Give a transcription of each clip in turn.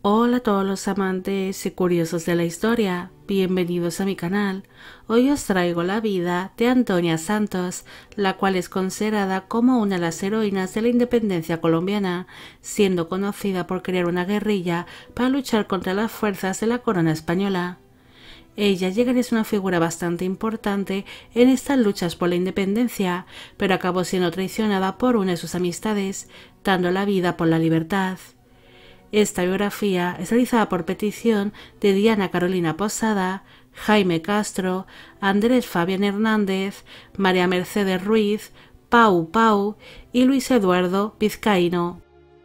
Hola a todos los amantes y curiosos de la historia, bienvenidos a mi canal. Hoy os traigo la vida de Antonia Santos, la cual es considerada como una de las heroínas de la independencia colombiana, siendo conocida por crear una guerrilla para luchar contra las fuerzas de la corona española. Ella llegaría a ser una figura bastante importante en estas luchas por la independencia, pero acabó siendo traicionada por una de sus amistades, dando la vida por la libertad. Esta biografía es realizada por petición de Diana Carolina Posada, Jaime Castro, Andrés Fabián Hernández, María Mercedes Ruiz, Pau y Luis Eduardo Vizcaíno.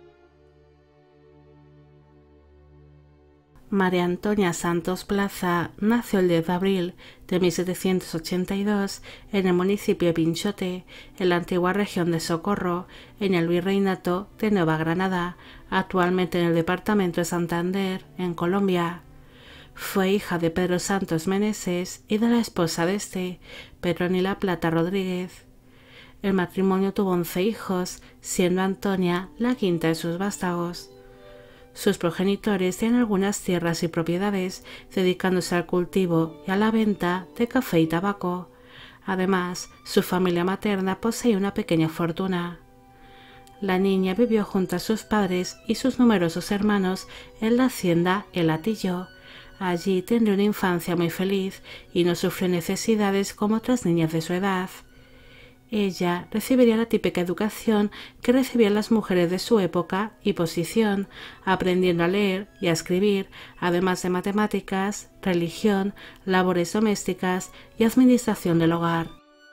María Antonia Santos Plaza nació el 10 de abril de 1782 en el municipio de Pinchote, en la antigua región de Socorro, en el Virreinato de Nueva Granada, actualmente en el departamento de Santander, en Colombia. Fue hija de Pedro Santos Meneses y de la esposa de este, Petronila Plata Rodríguez. El matrimonio tuvo 11 hijos, siendo Antonia la quinta de sus vástagos. Sus progenitores tenían algunas tierras y propiedades, dedicándose al cultivo y a la venta de café y tabaco. Además, su familia materna poseía una pequeña fortuna. La niña vivió junto a sus padres y sus numerosos hermanos en la hacienda El Hatillo. Allí tendría una infancia muy feliz y no sufrió necesidades como otras niñas de su edad. Ella recibiría la típica educación que recibían las mujeres de su época y posición, aprendiendo a leer y a escribir, además de matemáticas, religión, labores domésticas y administración del hogar.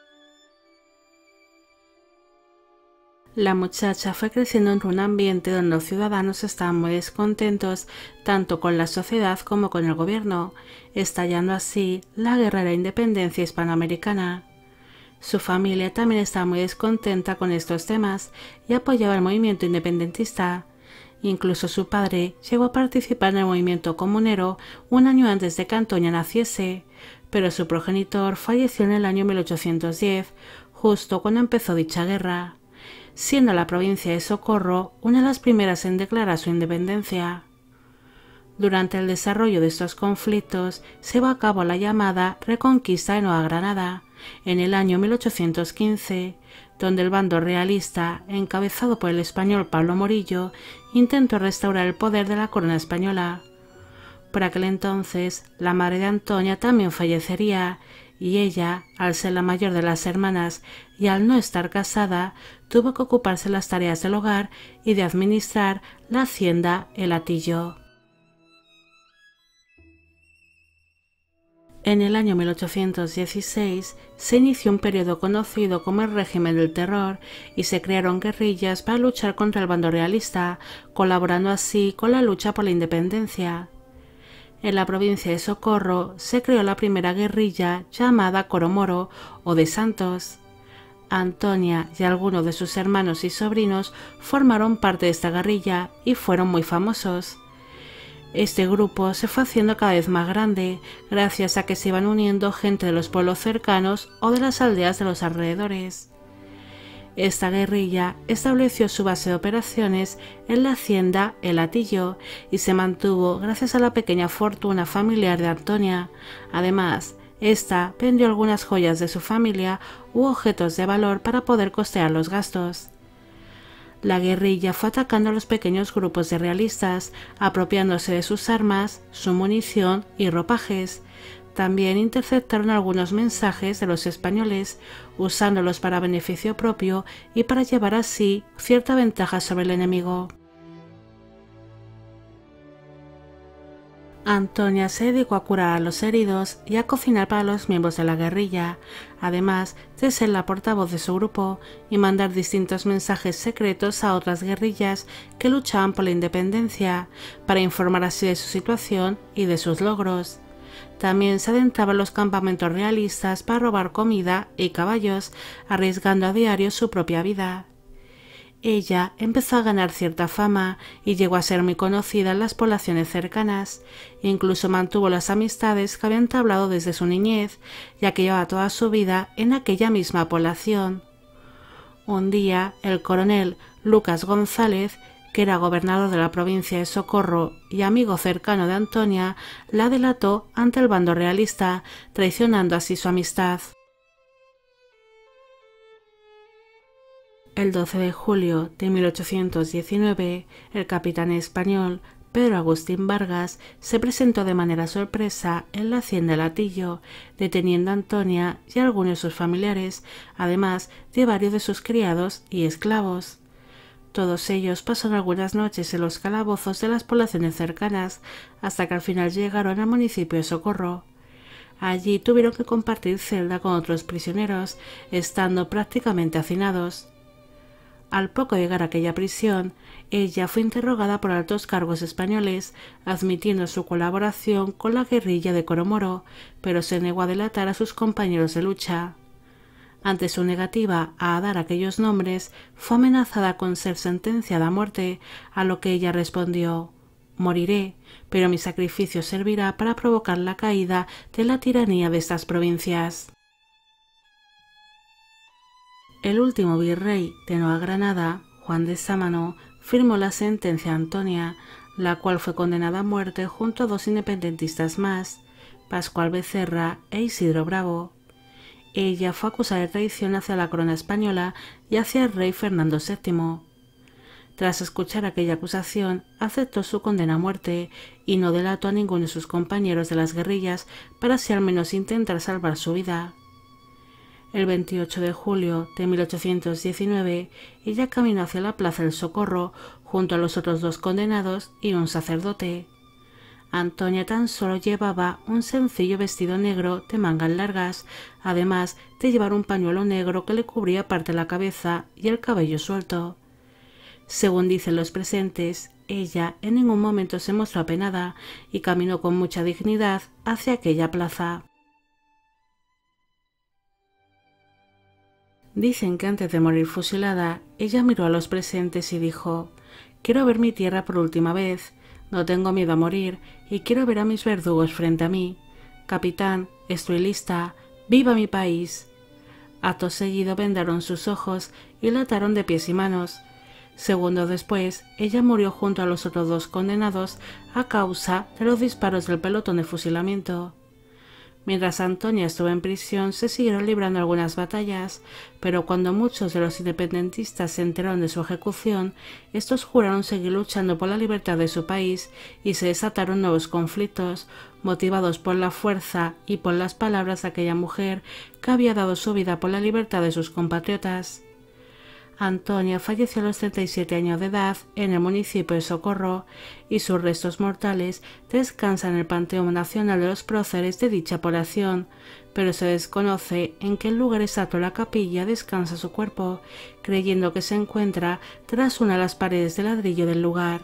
La muchacha fue creciendo en un ambiente donde los ciudadanos estaban muy descontentos tanto con la sociedad como con el gobierno, estallando así la guerra de la independencia hispanoamericana. Su familia también estaba muy descontenta con estos temas y apoyaba el movimiento independentista. Incluso su padre llegó a participar en el movimiento comunero un año antes de que Antonia naciese, pero su progenitor falleció en el año 1810, justo cuando empezó dicha guerra, siendo la provincia de Socorro una de las primeras en declarar su independencia. Durante el desarrollo de estos conflictos se llevó a cabo la llamada Reconquista de Nueva Granada, en el año 1815, donde el bando realista, encabezado por el español Pablo Morillo, intentó restaurar el poder de la corona española. Por aquel entonces, la madre de Antonia también fallecería, y ella, al ser la mayor de las hermanas y al no estar casada, tuvo que ocuparse de las tareas del hogar y de administrar la hacienda El Hatillo. En el año 1816 se inició un periodo conocido como el régimen del terror y se crearon guerrillas para luchar contra el bando realista, colaborando así con la lucha por la independencia. En la provincia de Socorro se creó la primera guerrilla llamada Coromoro o de Santos. Antonia y algunos de sus hermanos y sobrinos formaron parte de esta guerrilla y fueron muy famosos. Este grupo se fue haciendo cada vez más grande, gracias a que se iban uniendo gente de los pueblos cercanos o de las aldeas de los alrededores. Esta guerrilla estableció su base de operaciones en la hacienda El Hatillo y se mantuvo gracias a la pequeña fortuna familiar de Antonia. Además, esta vendió algunas joyas de su familia u objetos de valor para poder costear los gastos. La guerrilla fue atacando a los pequeños grupos de realistas, apropiándose de sus armas, su munición y ropajes. También interceptaron algunos mensajes de los españoles, usándolos para beneficio propio y para llevar así cierta ventaja sobre el enemigo. Antonia se dedicó a curar a los heridos y a cocinar para los miembros de la guerrilla, además de ser la portavoz de su grupo y mandar distintos mensajes secretos a otras guerrillas que luchaban por la independencia, para informar así de su situación y de sus logros. También se adentraba en los campamentos realistas para robar comida y caballos, arriesgando a diario su propia vida. Ella empezó a ganar cierta fama y llegó a ser muy conocida en las poblaciones cercanas. Incluso mantuvo las amistades que había entablado desde su niñez, ya que llevaba toda su vida en aquella misma población. Un día, el coronel Lucas González, que era gobernador de la provincia de Socorro y amigo cercano de Antonia, la delató ante el bando realista, traicionando así su amistad. El 12 de julio de 1819, el capitán español Pedro Agustín Vargas se presentó de manera sorpresa en la hacienda del Hatillo, deteniendo a Antonia y a algunos de sus familiares, además de varios de sus criados y esclavos. Todos ellos pasaron algunas noches en los calabozos de las poblaciones cercanas, hasta que al final llegaron al municipio de Socorro. Allí tuvieron que compartir celda con otros prisioneros, estando prácticamente hacinados. Al poco llegar a aquella prisión, ella fue interrogada por altos cargos españoles, admitiendo su colaboración con la guerrilla de Coromoro, pero se negó a delatar a sus compañeros de lucha. Ante su negativa a dar aquellos nombres, fue amenazada con ser sentenciada a muerte, a lo que ella respondió: «Moriré, pero mi sacrificio servirá para provocar la caída de la tiranía de estas provincias». El último virrey de Nueva Granada, Juan de Sámano, firmó la sentencia a Antonia, la cual fue condenada a muerte junto a dos independentistas más, Pascual Becerra e Isidro Bravo. Ella fue acusada de traición hacia la corona española y hacia el rey Fernando VII. Tras escuchar aquella acusación, aceptó su condena a muerte y no delató a ninguno de sus compañeros de las guerrillas para así al menos intentar salvar su vida. El 28 de julio de 1819, ella caminó hacia la Plaza del Socorro junto a los otros dos condenados y un sacerdote. Antonia tan solo llevaba un sencillo vestido negro de mangas largas, además de llevar un pañuelo negro que le cubría parte de la cabeza y el cabello suelto. Según dicen los presentes, ella en ningún momento se mostró apenada y caminó con mucha dignidad hacia aquella plaza. Dicen que antes de morir fusilada, ella miró a los presentes y dijo: «Quiero ver mi tierra por última vez, no tengo miedo a morir y quiero ver a mis verdugos frente a mí. Capitán, estoy lista, ¡viva mi país!». Acto seguido vendaron sus ojos y la ataron de pies y manos. Segundos después, ella murió junto a los otros dos condenados a causa de los disparos del pelotón de fusilamiento. Mientras Antonia estuvo en prisión se siguieron librando algunas batallas, pero cuando muchos de los independentistas se enteraron de su ejecución, estos juraron seguir luchando por la libertad de su país y se desataron nuevos conflictos, motivados por la fuerza y por las palabras de aquella mujer que había dado su vida por la libertad de sus compatriotas. Antonia falleció a los 37 años de edad en el municipio de Socorro y sus restos mortales descansan en el Panteón Nacional de los Próceres de dicha población, pero se desconoce en qué lugar exacto de la capilla descansa su cuerpo, creyendo que se encuentra tras una de las paredes de ladrillo del lugar.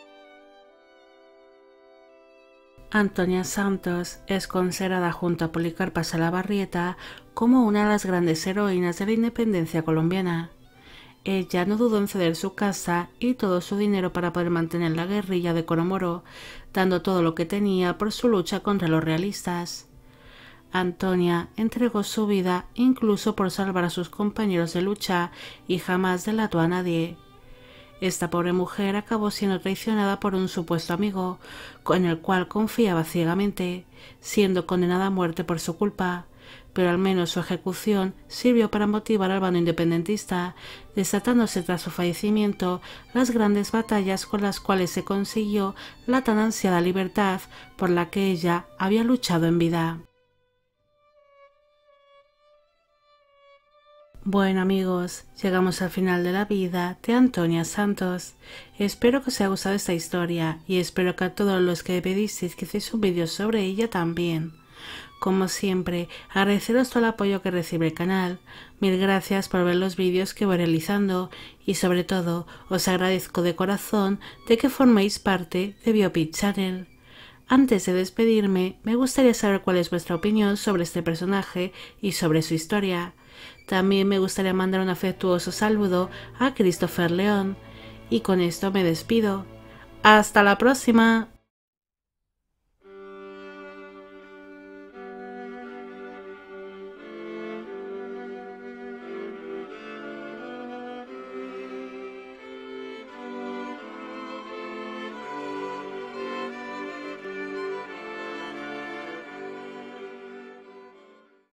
Antonia Santos es considerada junto a Policarpa Salabarrieta como una de las grandes heroínas de la independencia colombiana. Ella no dudó en ceder su casa y todo su dinero para poder mantener la guerrilla de Coromoro, dando todo lo que tenía por su lucha contra los realistas. Antonia entregó su vida incluso por salvar a sus compañeros de lucha y jamás delató a nadie. Esta pobre mujer acabó siendo traicionada por un supuesto amigo, en el cual confiaba ciegamente, siendo condenada a muerte por su culpa. Pero al menos su ejecución sirvió para motivar al bando independentista, desatándose tras su fallecimiento las grandes batallas con las cuales se consiguió la tan ansiada libertad por la que ella había luchado en vida. Bueno amigos, llegamos al final de la vida de Antonia Santos. Espero que os haya gustado esta historia y espero que a todos los que me pedisteis que hiciese un vídeo sobre ella también. Como siempre, agradeceros todo el apoyo que recibe el canal. Mil gracias por ver los vídeos que voy realizando y sobre todo os agradezco de corazón de que forméis parte de Biopic Channel. Antes de despedirme, me gustaría saber cuál es vuestra opinión sobre este personaje y sobre su historia. También me gustaría mandar un afectuoso saludo a Christopher León. Y con esto me despido. ¡Hasta la próxima!